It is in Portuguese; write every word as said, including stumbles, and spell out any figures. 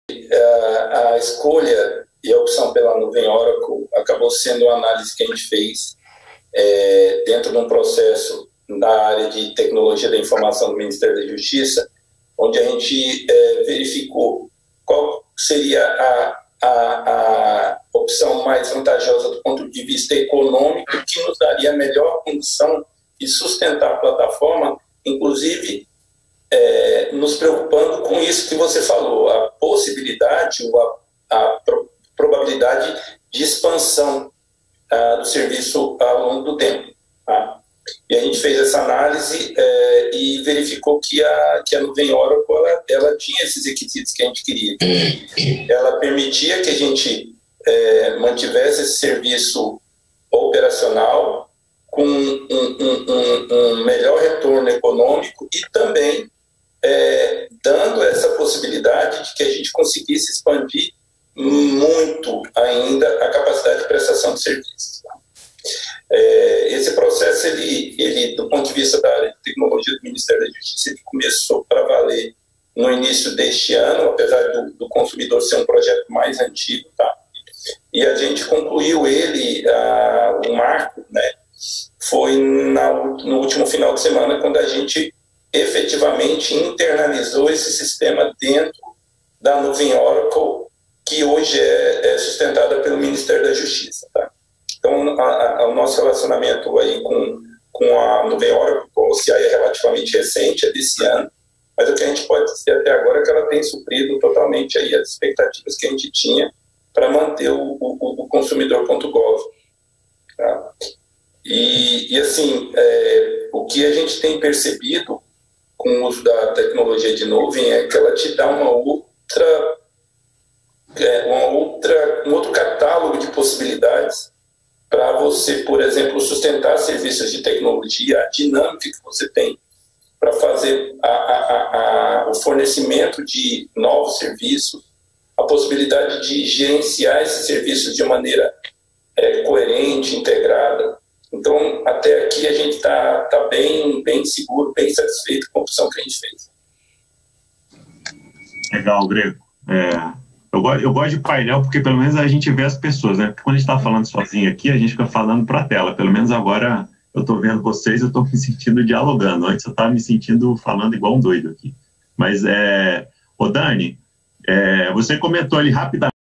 a, a escolha e a opção pela nuvem Oracle acabou sendo uma análise que a gente fez é, dentro de um processo da área de tecnologia da informação do Ministério da Justiça, onde a gente é, verificou qual seria a, a, a opção mais vantajosa do ponto de vista econômico, que nos daria a melhor condição de sustentar a plataforma, inclusive é, nos preocupando com isso que você falou, a possibilidade ou a, a pro, probabilidade de expansão ah, do serviço ao longo do tempo. Tá? E a gente fez essa análise é, e verificou que a, que a nuvem Oracle ela, ela tinha esses requisitos que a gente queria. Ela permitia que a gente é, mantivesse esse serviço operacional com um, um, um, um melhor retorno econômico e também é, dando essa possibilidade de que a gente conseguisse expandir muito ainda a capacidade de prestação de serviços. É, esse processo, ele, ele, do ponto de vista da área de tecnologia do Ministério da Justiça, ele começou para valer no início deste ano, apesar do, do consumidor ser um projeto mais antigo, tá? E a gente concluiu ele, a, o marco, né? Foi na, no último final de semana, quando a gente efetivamente internalizou esse sistema dentro da nuvem Oracle, que hoje é, é sustentada pelo Ministério da Justiça, tá? Então, a, a, o nosso relacionamento aí com, com a nuvem Oracle, com o C I é relativamente recente, é desse ano, mas o que a gente pode dizer até agora é que ela tem suprido totalmente aí as expectativas que a gente tinha para manter o, o, o consumidor.gov. Tá? E, e, assim, é, o que a gente tem percebido com o uso da tecnologia de nuvem é que ela te dá uma outra, é, uma outra, um outro catálogo de possibilidades para você, por exemplo, sustentar serviços de tecnologia, a dinâmica que você tem para fazer a, a, a, o fornecimento de novos serviços, a possibilidade de gerenciar esses serviços de maneira é, coerente, integrada. Então, até aqui a gente está tá bem, bem seguro, bem satisfeito com a opção que a gente fez. Legal, Grego. É... Eu gosto, eu gosto de painel porque pelo menos a gente vê as pessoas, né? Porque quando a gente está falando sozinho aqui, a gente fica falando para a tela. Pelo menos agora eu estou vendo vocês, eu estou me sentindo dialogando. Antes eu estava me sentindo falando igual um doido aqui. Mas, é... Ô Dani, é... você comentou ali rapidamente